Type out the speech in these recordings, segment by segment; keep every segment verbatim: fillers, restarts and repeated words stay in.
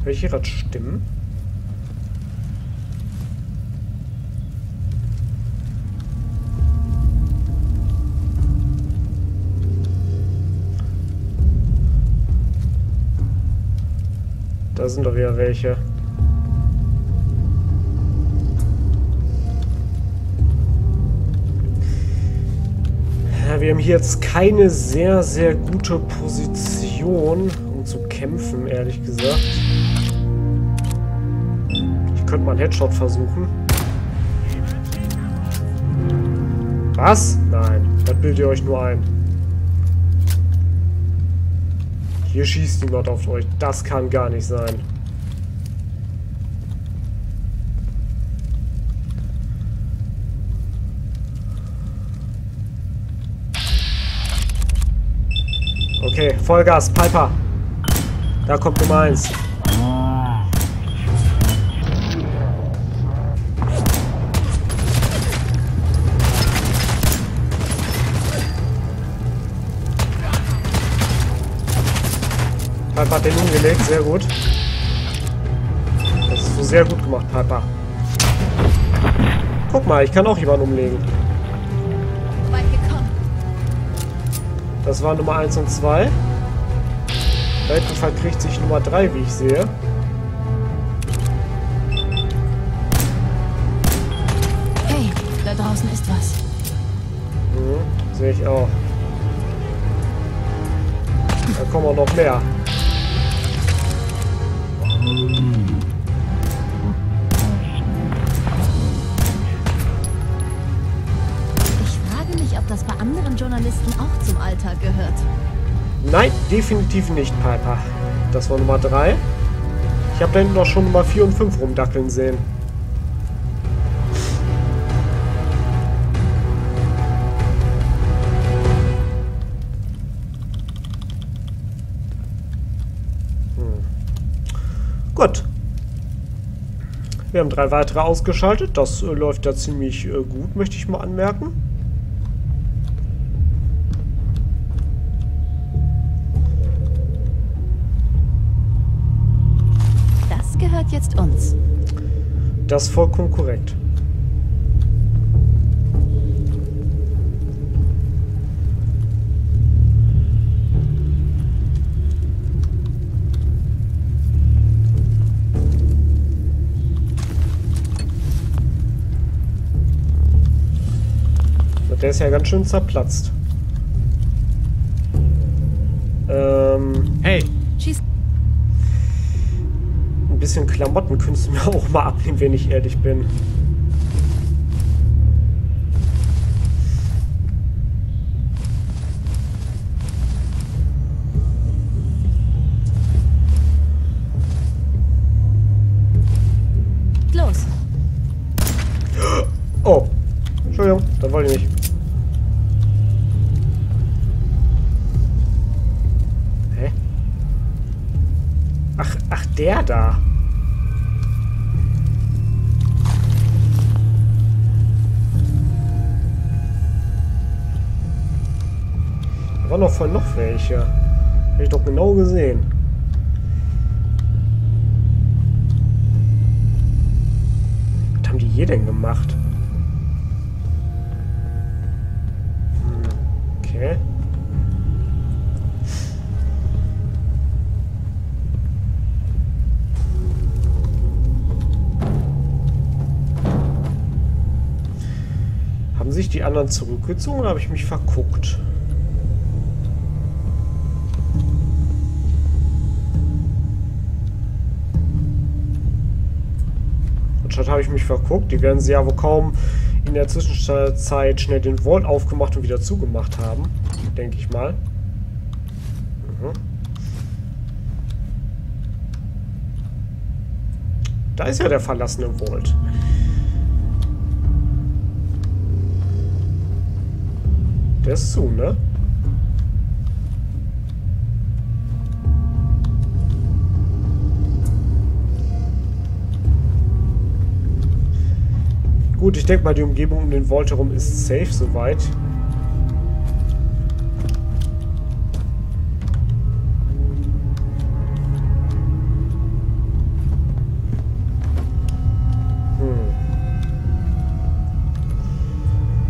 Welche hier gerade stimmen? Da sind doch wieder welche. Ja, wir haben hier jetzt keine sehr, sehr gute Position, um zu kämpfen, ehrlich gesagt. Ich könnte mal einen Headshot versuchen. Was? Nein, das bildet ihr euch nur ein. Hier schießt niemand auf euch. Das kann gar nicht sein. Okay, Vollgas, Piper. Da kommt Nummer eins. Piper hat den umgelegt, sehr gut. Das ist so sehr gut gemacht, Piper. Guck mal, ich kann auch jemanden umlegen. Das war Nummer eins und zwei. Da hinten verkriegt sich Nummer drei, wie ich sehe. Hey, da draußen ist was. Mhm, sehe ich auch. Da kommen auch noch mehr. Ich frage mich, ob das bei anderen Journalisten auch zum Alltag gehört. Nein, definitiv nicht, Piper. Das war Nummer drei. Ich habe da hinten noch schon Nummer vier und fünf rumdackeln sehen. Gut. Wir haben drei weitere ausgeschaltet. Das äh, läuft ja ziemlich äh, gut, möchte ich mal anmerken. Das gehört jetzt uns. Das ist vollkommen korrekt. Der ist ja ganz schön zerplatzt. Ähm, hey! Schieß. Ein bisschen Klamotten könntest du mir auch mal abnehmen, wenn ich ehrlich bin. Los! Oh! Entschuldigung, das wollte ich nicht. Hä? Ach, ach, der da. Da waren doch voll noch welche. Hätte ich doch genau gesehen. Was haben die hier denn gemacht? Okay. Haben sich die anderen zurückgezogen oder habe ich mich verguckt? Anstatt habe ich mich verguckt. Die werden sie ja wohl kaum in der Zwischenzeit schnell den Vault aufgemacht und wieder zugemacht haben. Denke ich mal. Mhm. Da ist ja der verlassene Vault. Der ist zu, ne? Gut, ich denke mal, die Umgebung um den Vault herum ist safe soweit.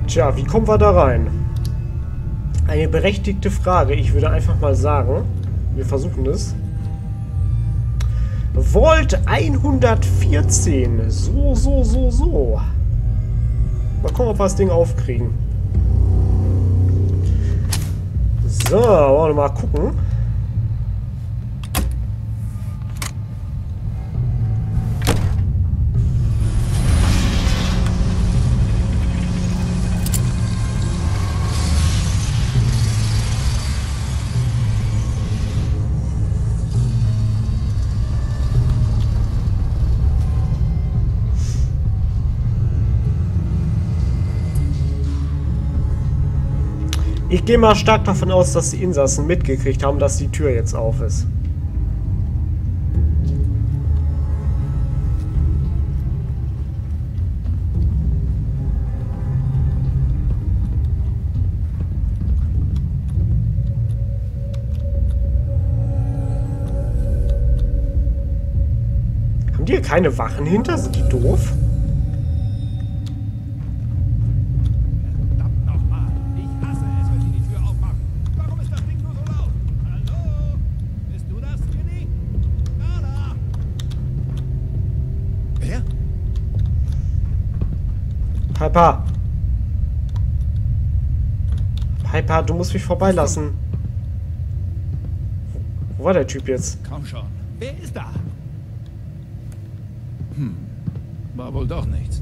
Tja, wie kommen wir da rein? Eine berechtigte Frage. Ich würde einfach mal sagen, wir versuchen es. Vault hundertvierzehn. So, so, so, so. Mal gucken, ob wir das Ding aufkriegen. So, wollen wir mal gucken. Ich gehe mal stark davon aus, dass die Insassen mitgekriegt haben, dass die Tür jetzt auf ist. Haben die hier keine Wachen hinter? Sind die doof? Piper! Piper, du musst mich vorbeilassen. Wo war der Typ jetzt? Komm schon. Wer ist da? Hm. War wohl doch nichts.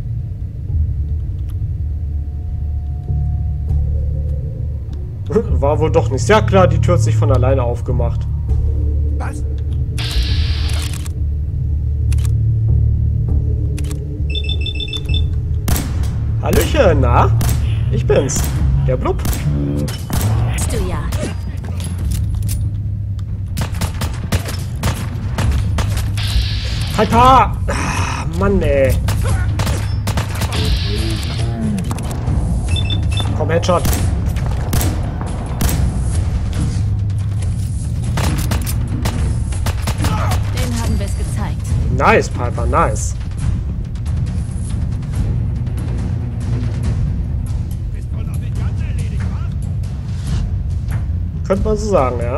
War wohl doch nichts. Ja klar, die Tür hat sich von alleine aufgemacht. Was? Hallöchen, na? Ich bin's. Der Blub. Bist du ja. Piper! Ah, Mann, ey. Komm, Headshot. Den haben wir es gezeigt. Nice, Piper, nice. Könnte man so sagen, ja?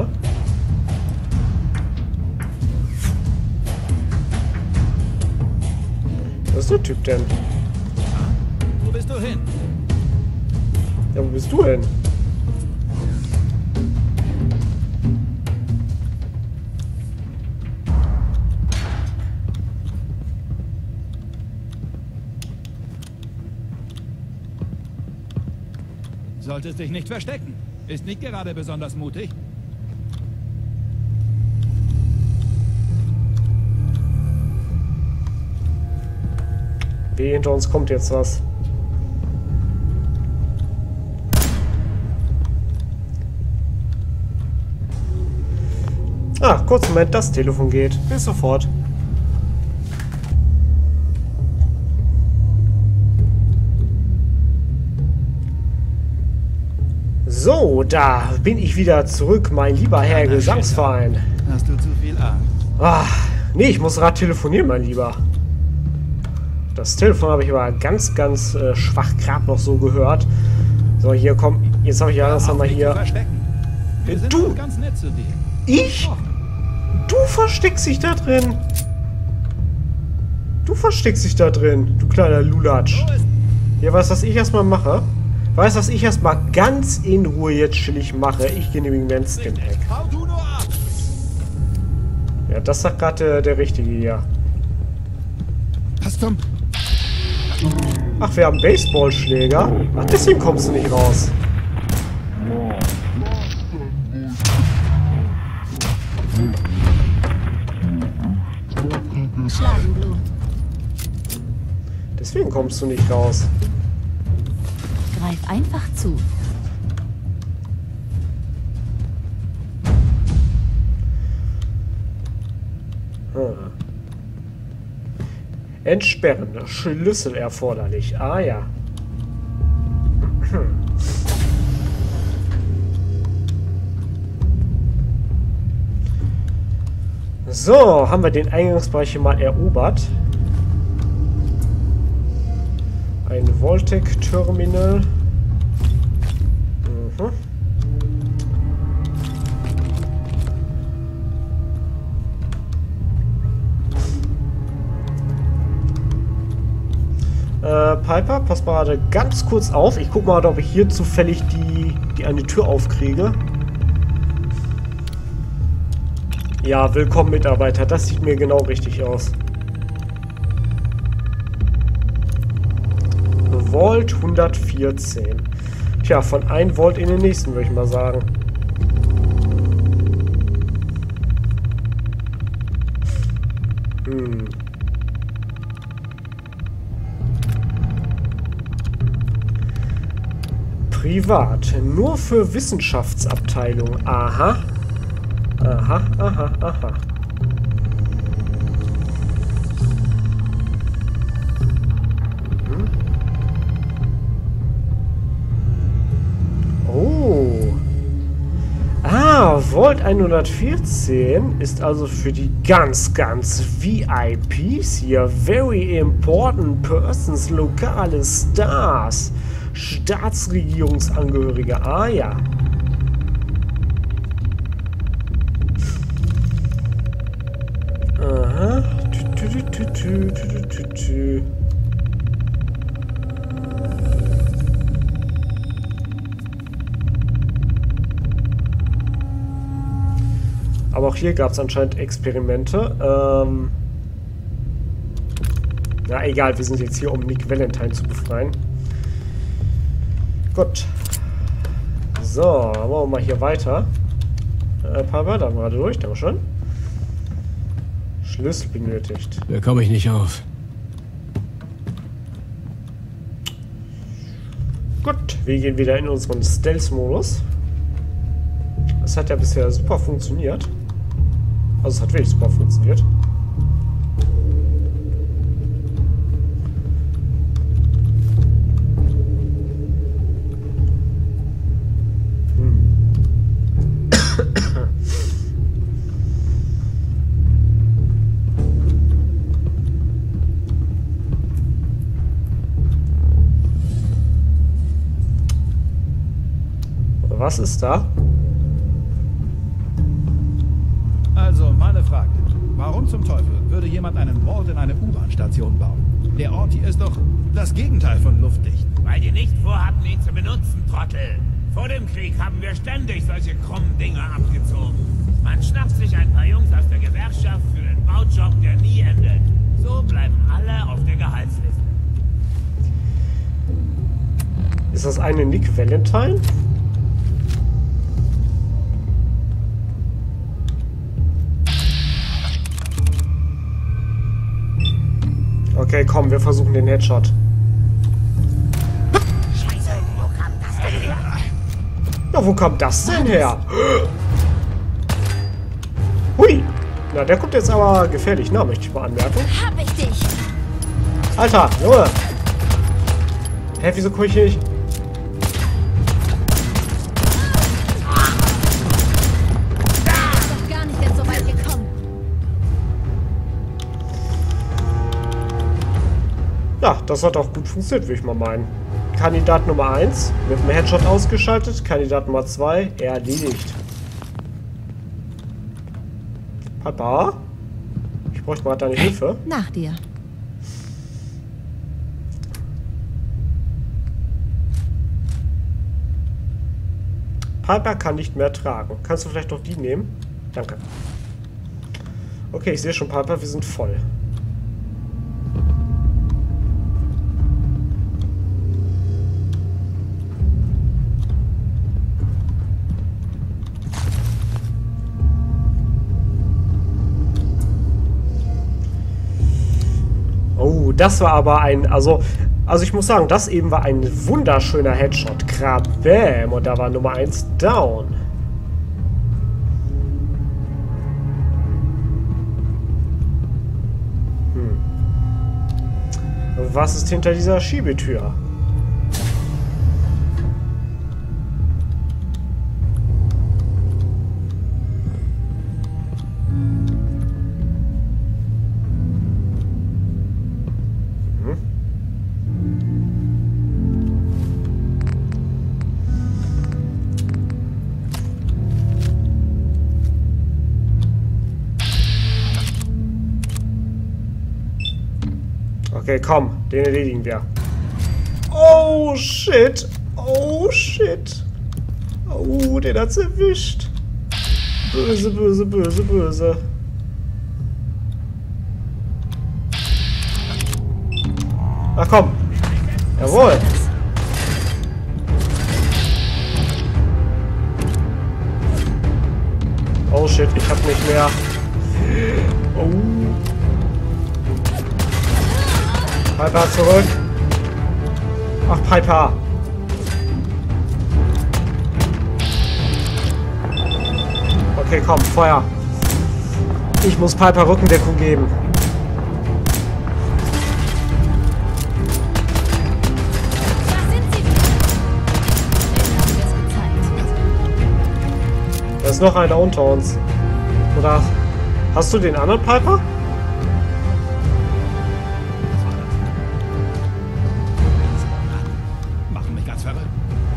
Was ist der Typ denn? Wo bist du hin? Ja, wo bist du hin? Solltest dich nicht verstecken. Ist nicht gerade besonders mutig. Wie hinter uns kommt jetzt was. Ah, kurz Moment, das Telefon geht. Bis sofort. So, da bin ich wieder zurück, mein lieber Herr Gesangsverein. Hast du zu viel Angst? Ah, nee, ich muss gerade telefonieren, mein Lieber. Das Telefon habe ich aber ganz, ganz äh, schwach gerade noch so gehört. So, hier komm, jetzt habe ich ja das einmal hier. Wir sind Du! ganz nett zu dir. Ich? Du versteckst dich da drin. Du versteckst dich da drin, du kleiner Lulatsch. Ja, weißt du, was ich erstmal mache? Weißt du, was ich erstmal ganz in Ruhe jetzt chillig mache? Ich gehe nämlich einen Skin-Hack. Ja, das sagt gerade der, der Richtige hier. Was zum... Ach, wir haben Baseballschläger? Ach, deswegen kommst du nicht raus. Schlagenblut. Deswegen kommst du nicht raus. Greif einfach zu. Hm. Entsperren. Schlüssel erforderlich. Ah ja. So, haben wir den Eingangsbereich hier mal erobert. Ein Voltec-Terminal. Mhm. Äh, Piper, pass mal gerade ganz kurz auf. Ich guck mal, ob ich hier zufällig die, die eine Tür aufkriege. Ja, willkommen Mitarbeiter. Das sieht mir genau richtig aus. Volt hundertvierzehn. Tja, von einem Volt in den nächsten, würde ich mal sagen. Hm. Privat. Nur für Wissenschaftsabteilung. Aha. Aha, aha, aha. Hm. Oh. Ah, Volt hundertvierzehn ist also für die ganz, ganz V I Ps hier. Very important persons, lokale Stars. Staatsregierungsangehörige. Ah ja. Aha. Tü, tü, tü, tü, tü, tü, tü. Aber auch hier gab es anscheinend Experimente. Ähm Na egal, wir sind jetzt hier, um Nick Valentine zu befreien. Gut. So, machen wir mal hier weiter. Äh, ein paar Wörter gerade durch, Dankeschön. Schlüssel benötigt. Da komme ich nicht auf. Gut, wir gehen wieder in unseren Stealth-Modus. Das hat ja bisher super funktioniert. Also es hat wirklich super funktioniert. Was ist da? Also, meine Frage. Warum zum Teufel würde jemand einen Vault in eine U-Bahn-Station bauen? Der Ort hier ist doch das Gegenteil von luftdicht. Weil die nicht vorhatten, ihn zu benutzen, Trottel. Vor dem Krieg haben wir ständig solche krummen Dinge abgezogen. Man schnappt sich ein paar Jungs aus der Gewerkschaft für den Baujob, der nie endet. So bleiben alle auf der Gehaltsliste. Ist das eine Nick Valentine? Okay, komm, wir versuchen den Headshot. Scheiße, wo kam das denn her? Ja, wo kommt das denn her? Hui! Na, der kommt jetzt aber gefährlich nah, möchte ich mal anmerken. Hab ich dich! Alter, Junge! Hä, wieso komme ich hier nicht? Doch gar nicht jetzt so weit gekommen. Ja, das hat auch gut funktioniert, würde ich mal meinen. Kandidat Nummer eins mit dem Headshot ausgeschaltet. Kandidat Nummer zwei erledigt. Papa? Ich bräuchte mal deine Hilfe. Nach dir. Piper kann nicht mehr tragen. Kannst du vielleicht noch die nehmen? Danke. Okay, ich sehe schon, Piper, wir sind voll. Oh, das war aber ein, also, also ich muss sagen, das eben war ein wunderschöner Headshot. Krabam, und da war Nummer eins down. Hm. Was ist hinter dieser Schiebetür? Okay, komm. Den erledigen wir. Oh, shit. Oh, shit. Oh, den hat's erwischt. Böse, böse, böse, böse. Ach komm. Jawohl. Oh shit, ich hab nicht mehr. Oh. Piper zurück. Ach, Piper. Okay, komm, Feuer. Ich muss Piper Rückendeckung geben. Da ist noch einer unter uns. Oder hast du den anderen Piper? Machen mich ganz verrückt.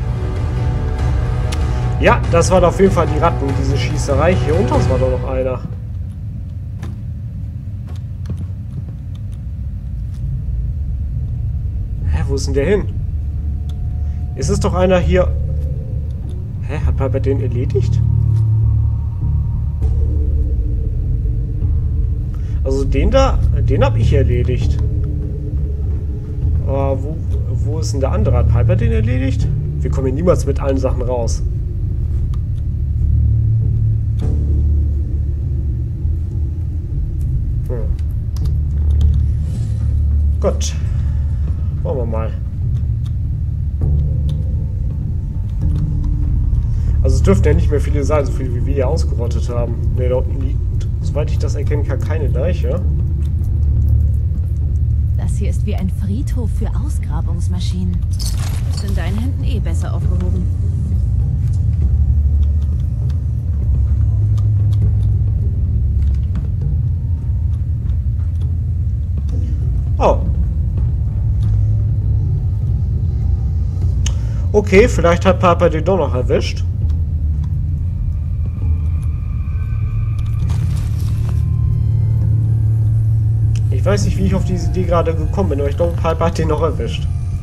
Ja, das waren auf jeden Fall die Ratten, diese Schießerei. Hier unter uns war doch noch einer. Hä, wo ist denn der hin? Ist es doch einer hier... Hä, hat Piper den erledigt? Also den da, den habe ich erledigt. Aber wo, wo ist denn der andere? Hat Piper den erledigt? Wir kommen hier niemals mit allen Sachen raus. Hm. Gut. Wollen wir mal. Also es dürften ja nicht mehr viele sein, so viele wie wir hier ausgerottet haben. Ne, da unten liegt, soweit ich das erkennen kann, keine Leiche. Das hier ist wie ein Friedhof für Ausgrabungsmaschinen. Ist in deinen Händen eh besser aufgehoben. Oh. Okay, vielleicht hat Papa den doch noch erwischt. Ich weiß nicht, wie ich auf diese Idee gerade gekommen bin, aber ich glaube, Piper hat den noch erwischt.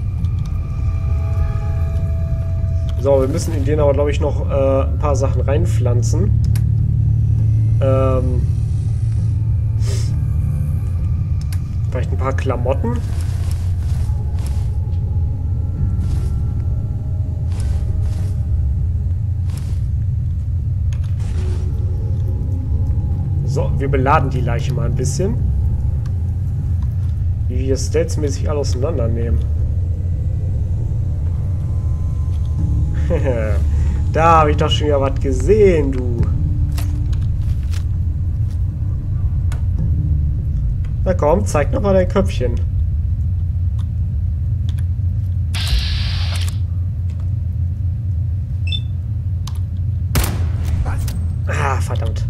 So, wir müssen in den aber, glaube ich, noch äh, ein paar Sachen reinpflanzen. Ähm, vielleicht ein paar Klamotten. So, wir beladen die Leiche mal ein bisschen. Wie wir stealth-mäßig alle auseinandernehmen. Da habe ich doch schon wieder was gesehen, du. Na komm, zeig noch mal dein Köpfchen. Ah, verdammt.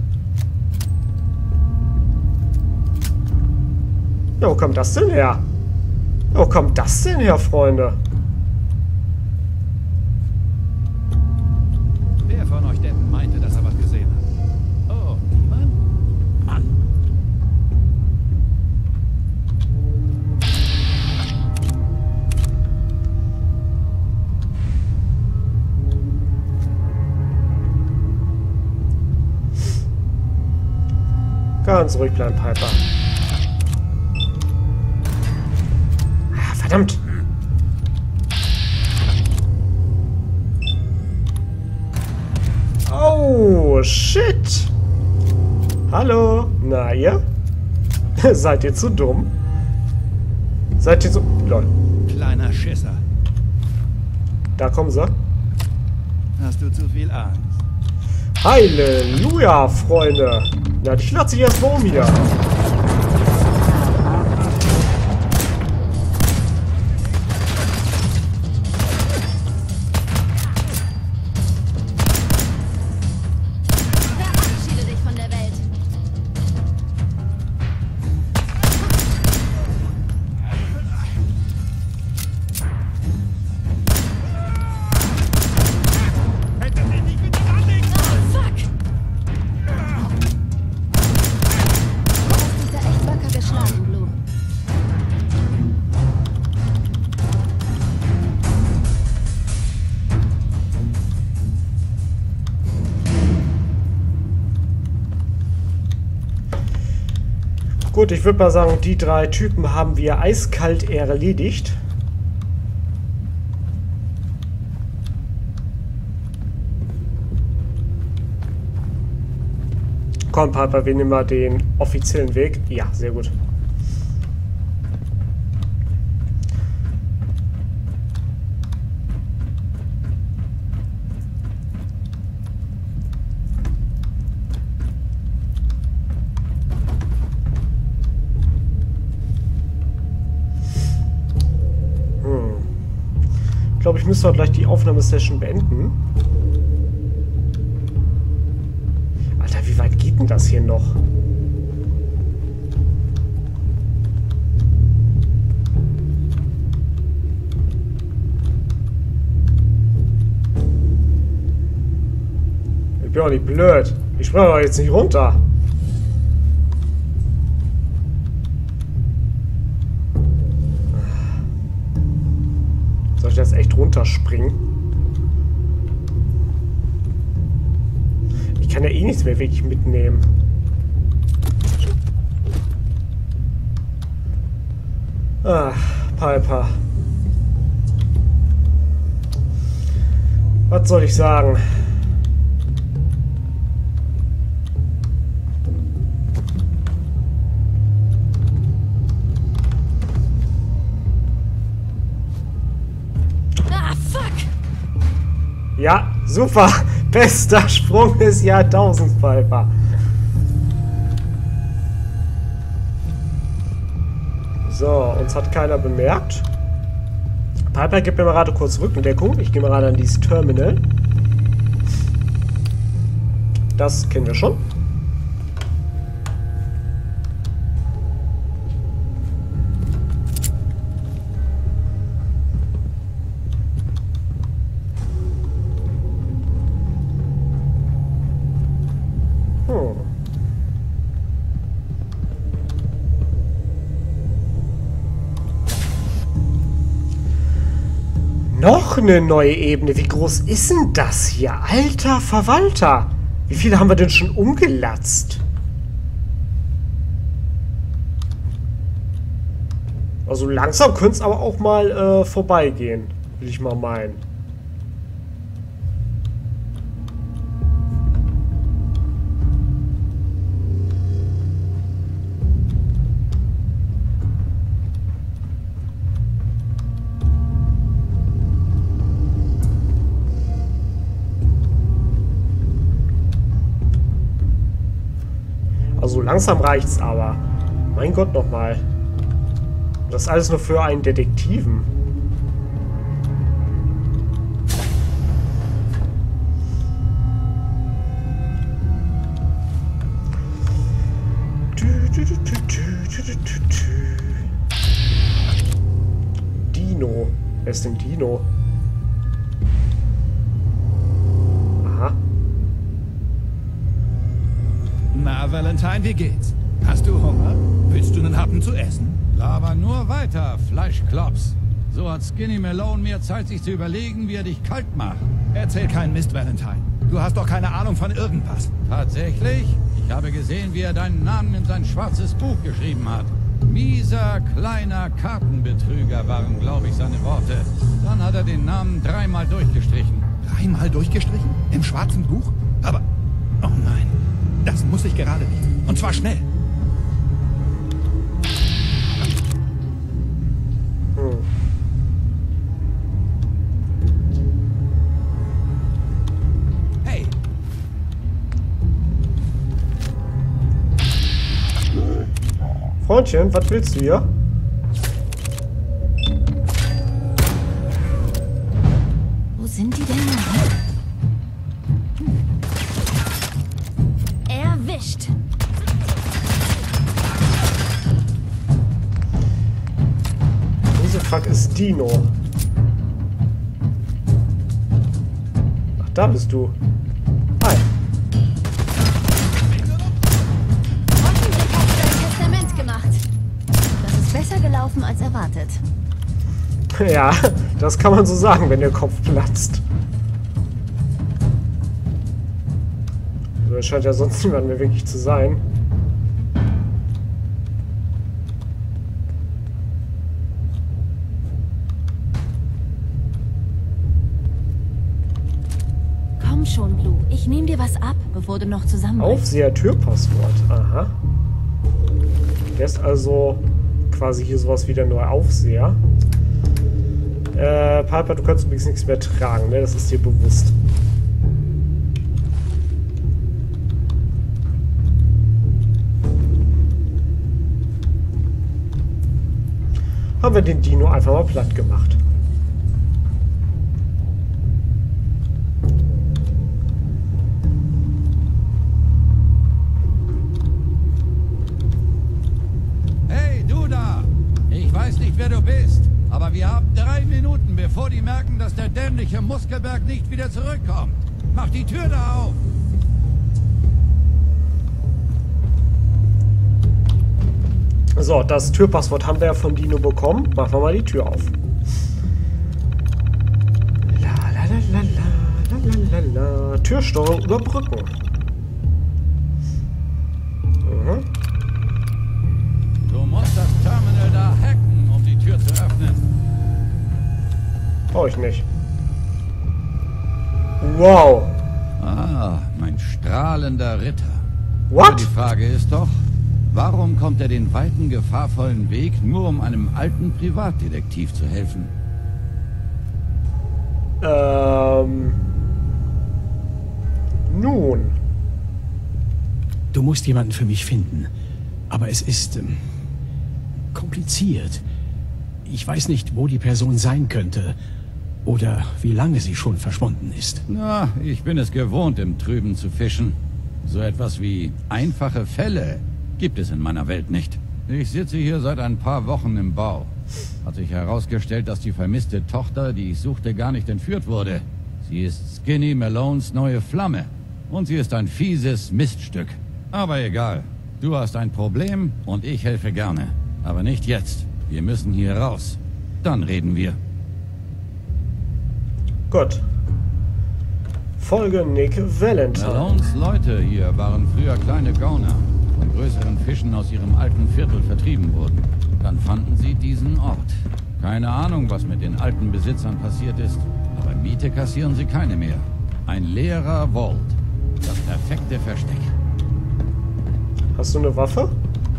Ja, wo kommt das denn her? Wo kommt das denn her, Freunde? Wer von euch Deppen meinte, dass er was gesehen hat? Oh, niemand? Mann. Ganz ruhig bleiben, Piper. Ah, verdammt. Oh, shit. Hallo. Na, ihr? Seid ihr zu dumm? Seid ihr zu... Lol. Kleiner Schisser. Da kommen sie. Hast du zu viel Angst? Halleluja, Freunde. Na, ich lasse dich erst mal um hier. Verabschiede dich von der Welt. Oh, fuck! Gut, ich würde mal sagen, die drei Typen haben wir eiskalt erledigt. Komm, Piper, wir nehmen mal den offiziellen Weg. Ja, sehr gut. Ich glaube, ich müsste gleich die Aufnahmesession beenden. Alter, wie weit geht denn das hier noch? Ich bin auch nicht blöd. Ich springe aber jetzt nicht runter. Soll ich das echt runterspringen? Ich kann ja eh nichts mehr wirklich mitnehmen. Ach, Piper. Was soll ich sagen? Ja, super. Bester Sprung des Jahrtausends, Piper. So, uns hat keiner bemerkt. Piper, gib mir mal gerade kurz Rückendeckung. Ich gehe mal gerade an dieses Terminal. Das kennen wir schon. Noch eine neue Ebene. Wie groß ist denn das hier? Alter Verwalter. Wie viele haben wir denn schon umgelatzt? Also langsam könnte es aber auch mal äh, vorbeigehen. Will ich mal meinen. Also langsam reicht's aber. Mein Gott, nochmal. Das alles nur für einen Detektiven. Dino. Wer ist denn Dino? Aha. Na, Valentine, wie geht's? Hast du Hunger? Willst du einen Happen zu essen? Laber nur weiter, Fleischklops. So hat Skinny Malone mehr Zeit, sich zu überlegen, wie er dich kalt macht. Erzähl keinen Mist, Valentine. Du hast doch keine Ahnung von irgendwas. Tatsächlich? Ich habe gesehen, wie er deinen Namen in sein schwarzes Buch geschrieben hat. Mieser, kleiner Kartenbetrüger waren, glaube ich, seine Worte. Dann hat er den Namen dreimal durchgestrichen. Dreimal durchgestrichen? Im schwarzen Buch? Aber... Oh nein. Das muss ich gerade nicht. Und zwar schnell. Hm. Hey. Freundchen, was willst du hier? Wo sind die denn? Erwischt. Diese Fuck ist Dino. Ach, da bist du. Hi. Hoffentlich hast du dein Testament gemacht. Das ist besser gelaufen als erwartet. Ja, das kann man so sagen, wenn der Kopf platzt. Das scheint ja sonst niemand mehr wirklich zu sein. schon, Blue. Ich nehme dir was ab, bevor du noch zusammenbrichst. Aufseher-Türpasswort. Aha. Der ist also quasi hier sowas wie der neue Aufseher. Äh, Piper, du kannst übrigens nichts mehr tragen, ne? Das ist dir bewusst. Haben wir den Dino einfach mal platt gemacht. Hey, du da! Ich weiß nicht, wer du bist, aber wir haben drei Minuten, bevor die merken, dass der dämliche Muskelberg nicht wieder zurückkommt. Mach die Tür da auf! So, das Türpasswort haben wir ja vom Dino bekommen. Machen wir mal die Tür auf. La, la, la, la, la, la, la, la. Türsteuerung überbrücken. Mhm. Du musst das Terminal da hacken, um die Tür zu öffnen. Brauche ich nicht. Wow. Ah, mein strahlender Ritter. What? Aber die Frage ist doch, warum kommt er den weiten, gefahrvollen Weg, nur um einem alten Privatdetektiv zu helfen? Ähm. Nun. Du musst jemanden für mich finden. Aber es ist ähm, kompliziert. Ich weiß nicht, wo die Person sein könnte. Oder wie lange sie schon verschwunden ist. Na, ich bin es gewohnt, im Trüben zu fischen. So etwas wie einfache Fälle gibt es in meiner Welt nicht. Ich sitze hier seit ein paar Wochen im Bau. Hat sich herausgestellt, dass die vermisste Tochter, die ich suchte, gar nicht entführt wurde. Sie ist Skinny Malones neue Flamme. Und sie ist ein fieses Miststück. Aber egal. Du hast ein Problem und ich helfe gerne. Aber nicht jetzt. Wir müssen hier raus. Dann reden wir. Gut. Folge Nick Valentine. Malones Leute hier waren früher kleine Gauner. Von größeren Fischen aus ihrem alten Viertel vertrieben wurden. Dann fanden sie diesen Ort. Keine Ahnung, was mit den alten Besitzern passiert ist, aber Miete kassieren sie keine mehr. Ein leerer Vault. Das perfekte Versteck. Hast du eine Waffe?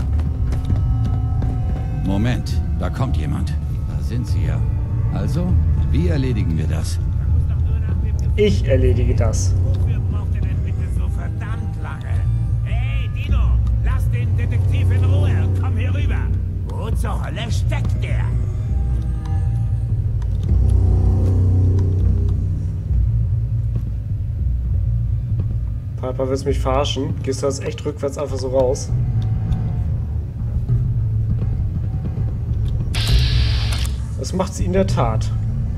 Moment, da kommt jemand. Da sind sie ja. Also, wie erledigen wir das? Ich erledige das. Wofür braucht ihr denn bitte so verdammt lange? Hey, Dino, lass den Detektiv in Ruhe und komm hier rüber. Wo zur Hölle steckt der? Piper, willst du mich verarschen? Gehst du jetzt echt rückwärts einfach so raus? Das macht sie in der Tat.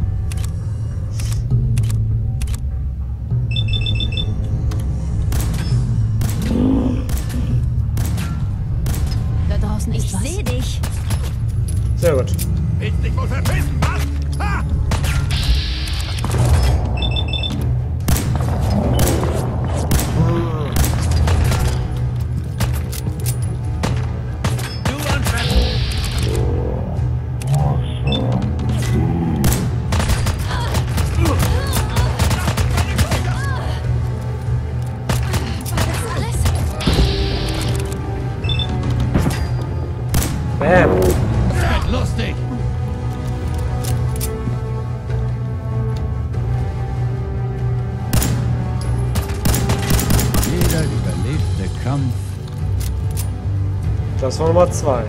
Da draußen ist was. Ich sehe dich. Sehr gut. Willst dich wohl verpissen, was? Ha! Du und Bam. Wird lustig! Jeder überlebte Kampf. Das war Nummer zwei.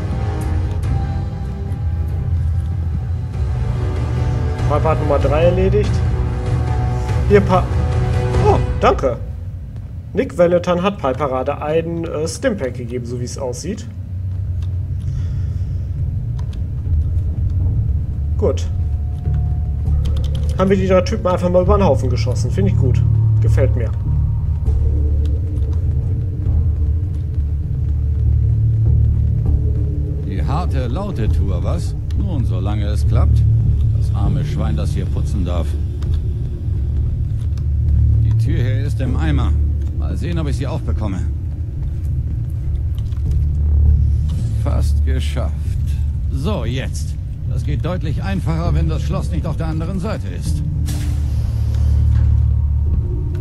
Piper hat Nummer drei erledigt. Hier, Pa... Oh, danke. Nick Valentine hat Piper gerade einen äh, Stimpack gegeben, so wie es aussieht. Gut. Haben wir die drei Typen einfach mal über den Haufen geschossen. Finde ich gut. Gefällt mir. Die harte, laute Tour, was? Nun, solange es klappt. Das arme Schwein, das hier putzen darf. Die Tür hier ist im Eimer. Mal sehen, ob ich sie aufbekomme. Fast geschafft. So, jetzt. Das geht deutlich einfacher, wenn das Schloss nicht auf der anderen Seite ist.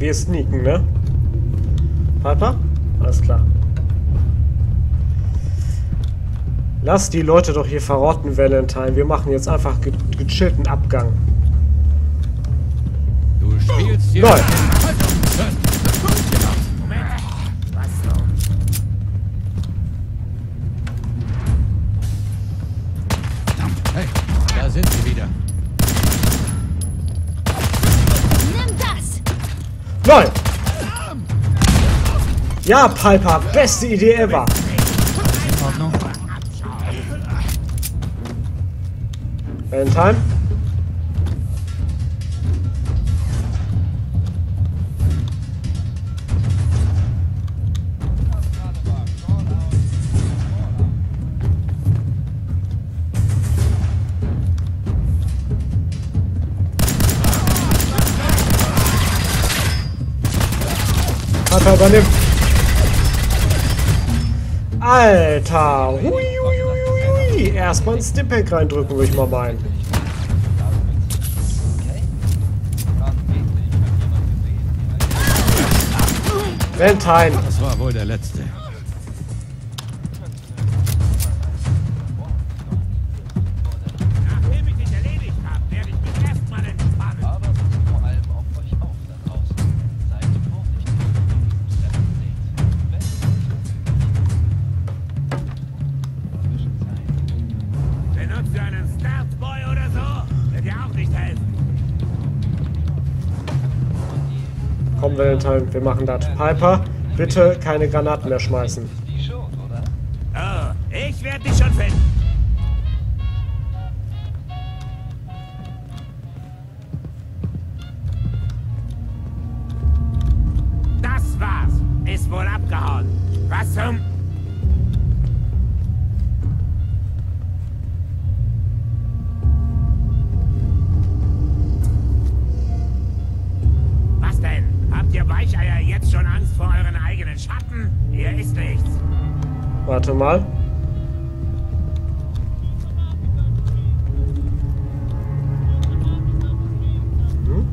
wir sneaken, ne? Piper? Alles klar. Lass die Leute doch hier verrotten, Valentine. Wir machen jetzt einfach ge gechillten Abgang. Du spielst hier... Nein. Moment. Was so? Hey, da sind sie wieder. Nimm das! Nein! Ja, Piper, beste Idee ever. In Ordnung. Valentine? Piper übernimmt. Alter! Hui, hui, hui, hui. Erstmal ein Stimpack reindrücken, würde ich mal meinen. Valentine! Das war wohl der letzte. Nachdem ich dich erledigt habe, werde ich mich erstmal entspannen. Aber vor allem auf euch auch da draußen. Seid vorsichtig, wenn ihr Benutzt du einen Startboy oder so? Wird dir auch nicht helfen. Komm, Valentine, wir machen das. Piper, bitte keine Granaten mehr schmeißen. die schon, oder? Oh, ich werde dich schon finden. Das war's. Ist wohl abgehauen. Was zum... Was denn? Habt ihr Weicheier jetzt schon Angst vor euren eigenen Schatten? Hier ist nichts. Warte mal. Hm?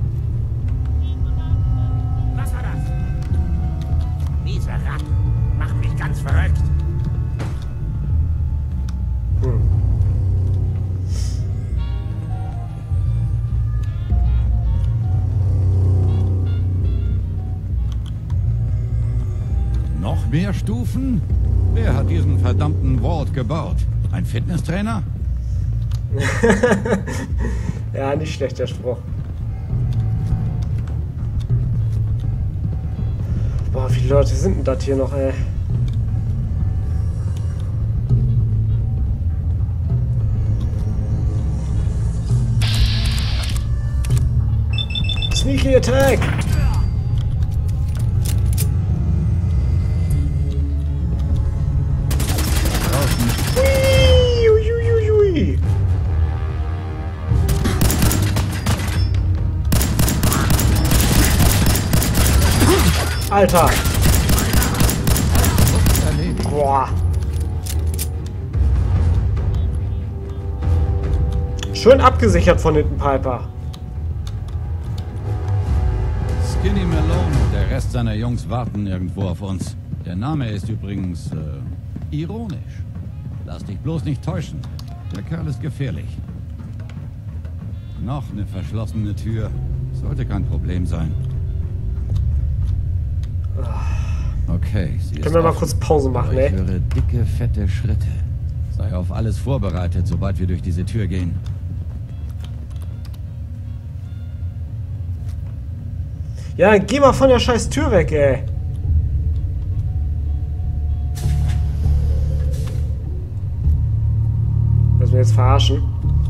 Was war das? Diese Ratten machen mich ganz verrückt. Hm. Noch mehr Stufen? Wer hat diesen verdammten Vault gebaut? Ein Fitnesstrainer? Ja, nicht schlecht, der Spruch. Boah, wie viele Leute sind denn das hier noch, ey? Sneaky Attack! Hui, hui, hui, hui. Alter! Erledigt. Boah! Schön abgesichert von hinten, Piper. Skinny Malone und der Rest seiner Jungs warten irgendwo auf uns. Der Name ist übrigens äh, ironisch. Lass dich bloß nicht täuschen. Der Kerl ist gefährlich. Noch eine verschlossene Tür. Sollte kein Problem sein. Okay, sie ist Können wir mal offen. kurz Pause machen, Aber ich ey? höre dicke, fette Schritte. Sei auf alles vorbereitet, sobald wir durch diese Tür gehen. Ja, dann geh mal von der scheiß Tür weg, ey. Lass mich jetzt verarschen.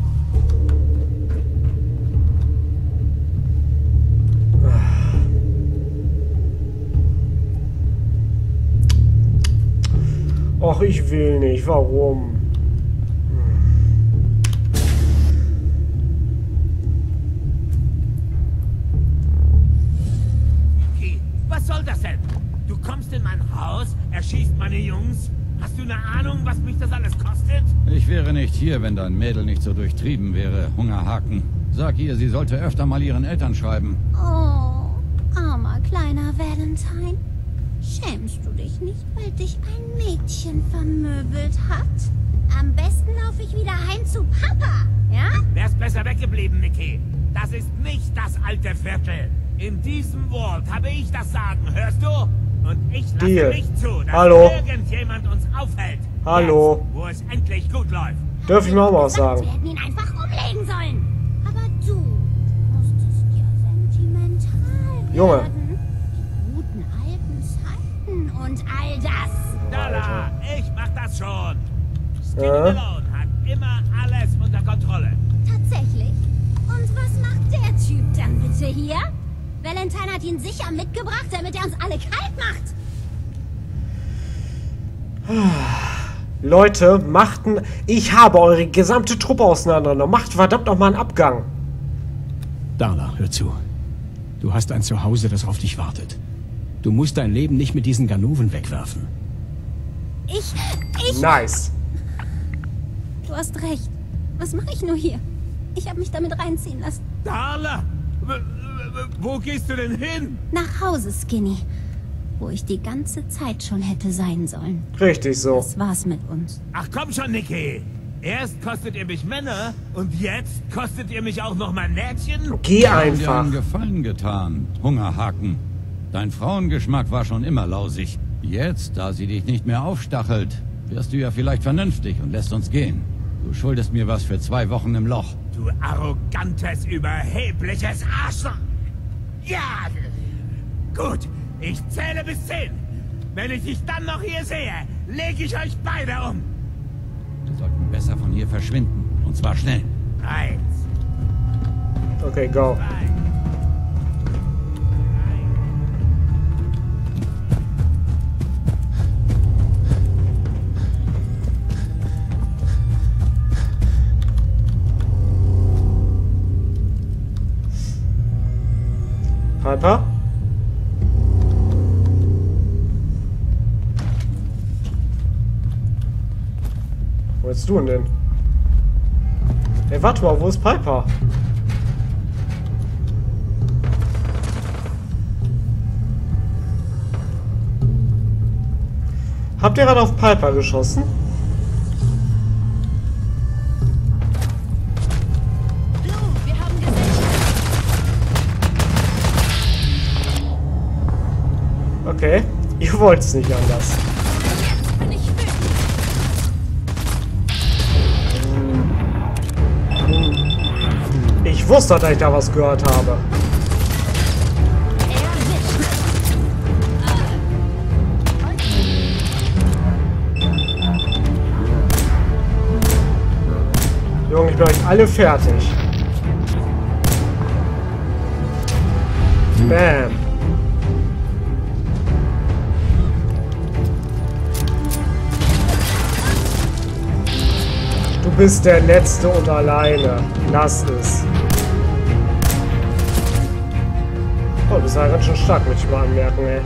Och, ich will nicht. Warum? Okay, was soll das denn? Du kommst in mein Haus, erschießt meine Jungs. Hast du eine Ahnung, was mich das alles kostet? Ich wäre nicht hier, wenn dein Mädel nicht so durchtrieben wäre. Hungerhaken. Sag ihr, sie sollte öfter mal ihren Eltern schreiben. Oh, Armer kleiner Valentine. Schämst du dich nicht, weil dich ein Mädchen vermöbelt hat? Am besten laufe ich wieder heim zu Papa, ja? Wärst besser weggeblieben, Nikki. Das ist nicht das alte Viertel. In diesem Vault habe ich das Sagen, hörst du? Und ich lasse Deal. nicht zu, dass Hallo. irgendjemand uns aufhält. Hallo. Jetzt, wo es endlich gut läuft. Darf ich mir auch mal was gesagt, sagen? Wir hätten ihn einfach umlegen sollen. Aber du musstest ja sentimental Junge. werden. Die guten alten Zeiten und all das. Dala, ich mach das schon. Skinny Ja. Malone hat immer alles unter Kontrolle. Tatsächlich? Und was macht der Typ dann bitte hier? Valentine hat ihn sicher mitgebracht, damit er uns alle kalt macht. Leute, machten... Ich habe eure gesamte Truppe auseinandergenommen. Macht verdammt noch mal einen Abgang. Darla, hör zu. Du hast ein Zuhause, das auf dich wartet. Du musst dein Leben nicht mit diesen Ganoven wegwerfen. Ich, ich... Nice. Du hast recht. Was mache ich nur hier? Ich habe mich damit reinziehen lassen. Darla, w- w- wo gehst du denn hin? Nach Hause, Skinny. Wo ich die ganze Zeit schon hätte sein sollen. Richtig so. Das war's mit uns. Ach komm schon, Nikki. Erst kostet ihr mich Männer und jetzt kostet ihr mich auch noch mein Mädchen? Geh Wir haben dir einfach. einen Gefallen getan, Hungerhaken. Dein Frauengeschmack war schon immer lausig. Jetzt, da sie dich nicht mehr aufstachelt, wirst du ja vielleicht vernünftig und lässt uns gehen. Du schuldest mir was für zwei Wochen im Loch. Du arrogantes, überhebliches Arschloch. Ja, gut. Ich zähle bis zehn. Wenn ich dich dann noch hier sehe, lege ich euch beide um. Wir sollten besser von hier verschwinden. Und zwar schnell. Eins, Okay, go. zwei, Piper? Wo bist du denn? Ey, warte mal, wo ist Piper? Habt ihr gerade auf Piper geschossen? Blue, wir haben Gesellschaft. Okay, ihr wollt es nicht anders. Jetzt bin ich wütend. Ich wusste, dass ich da was gehört habe. Erwischt. Junge, ich bin euch alle fertig. Bam. Du bist der Letzte und alleine. Lass es. Oh, du bist ja ganz schön stark, möchte ich mal anmerken, ey.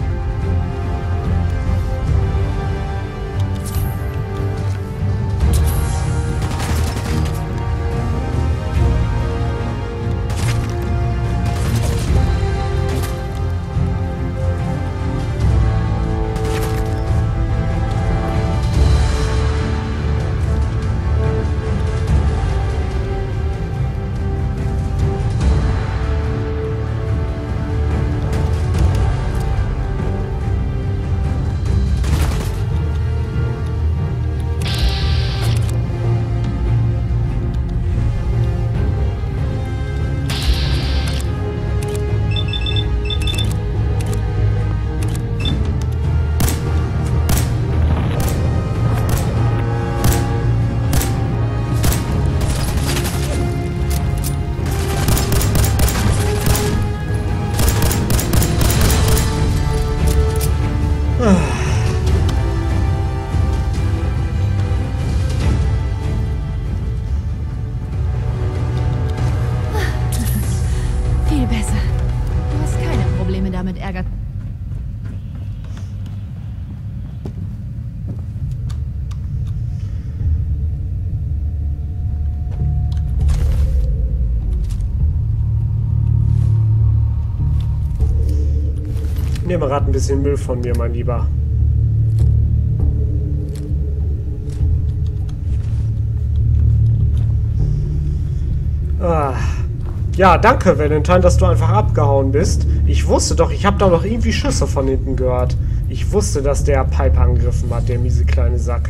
Viel besser. Du hast keine Probleme damit, Ärger. Nehme gerade ein bisschen Müll von mir, mein Lieber. Ah. Ja, danke, Valentine, dass du einfach abgehauen bist. Ich wusste doch, ich habe da noch irgendwie Schüsse von hinten gehört. Ich wusste, dass der Pipe angegriffen hat, der miese kleine Sack.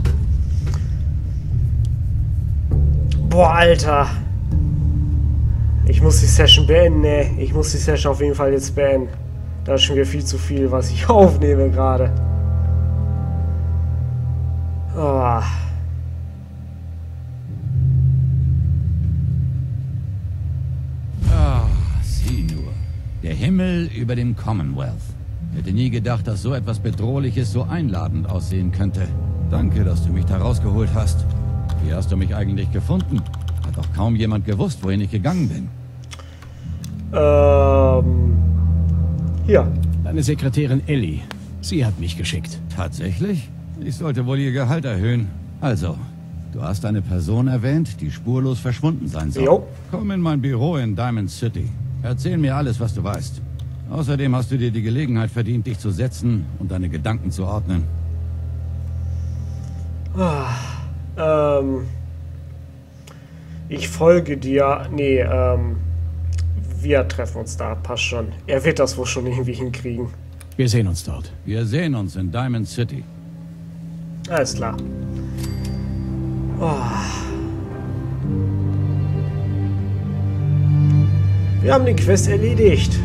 Boah, Alter. Ich muss die Session beenden, ne. Ich muss die Session auf jeden Fall jetzt beenden. Da ist schon wieder viel zu viel, was ich aufnehme gerade. Oh. Sieh nur. Der Himmel über dem Commonwealth. Hätte nie gedacht, dass so etwas Bedrohliches so einladend aussehen könnte. Danke, dass du mich da rausgeholt hast. Wie hast du mich eigentlich gefunden? Hat doch kaum jemand gewusst, wohin ich gegangen bin. Ähm... Hier. Deine Sekretärin Ellie. Sie hat mich geschickt. Tatsächlich? Ich sollte wohl ihr Gehalt erhöhen. Also, du hast eine Person erwähnt, die spurlos verschwunden sein soll. Jo. Komm in mein Büro in Diamond City. Erzähl mir alles, was du weißt. Außerdem hast du dir die Gelegenheit verdient, dich zu setzen und deine Gedanken zu ordnen. Ah, ähm... Ich folge dir... Nee, ähm... Wir treffen uns da, passt schon. Er wird das wohl schon irgendwie hinkriegen. Wir sehen uns dort. Wir sehen uns in Diamond City. Alles klar. Oh. Wir haben die Quest erledigt.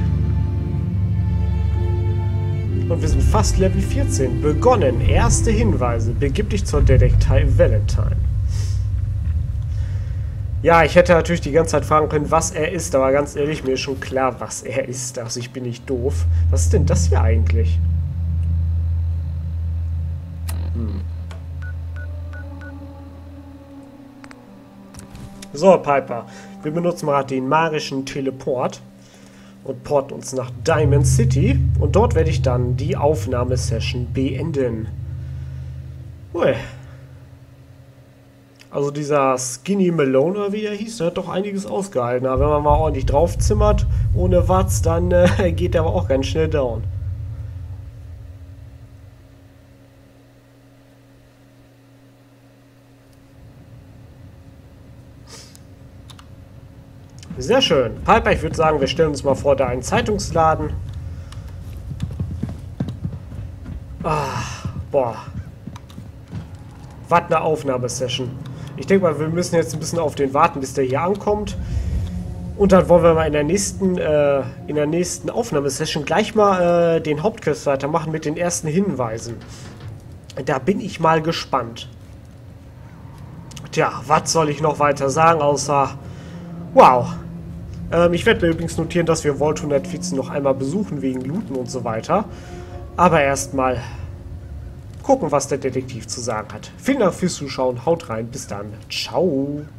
Und wir sind fast Level vierzehn. Begonnen. Erste Hinweise. Begib dich zur Detektei Valentine. Ja, ich hätte natürlich die ganze Zeit fragen können, was er ist. Aber ganz ehrlich, mir ist schon klar, was er ist. Also ich bin nicht doof. Was ist denn das hier eigentlich? Hm. So, Piper. Wir benutzen mal den magischen Teleport und porten uns nach Diamond City. Und dort werde ich dann die Aufnahmesession beenden. Ui. Also dieser Skinny Malone, oder wie der hieß, der hat doch einiges ausgehalten. Aber wenn man mal ordentlich draufzimmert, ohne Watts, dann äh, geht der aber auch ganz schnell down. Sehr schön. Piper, ich würde sagen, wir stellen uns mal vor, da einen Zeitungsladen. Ah, boah. Was eine Aufnahmesession. Ich denke mal, wir müssen jetzt ein bisschen auf den warten, bis der hier ankommt. Und dann wollen wir mal in der nächsten, äh, in der nächsten Aufnahmesession gleich mal äh, den Hauptquest weitermachen mit den ersten Hinweisen. Da bin ich mal gespannt. Tja, was soll ich noch weiter sagen, außer... Wow. Ähm, ich werde mir übrigens notieren, dass wir Vault hundertvierzehn noch einmal besuchen, wegen Looten und so weiter. Aber erstmal gucken, was der Detektiv zu sagen hat. Vielen Dank fürs Zuschauen, haut rein, bis dann, ciao.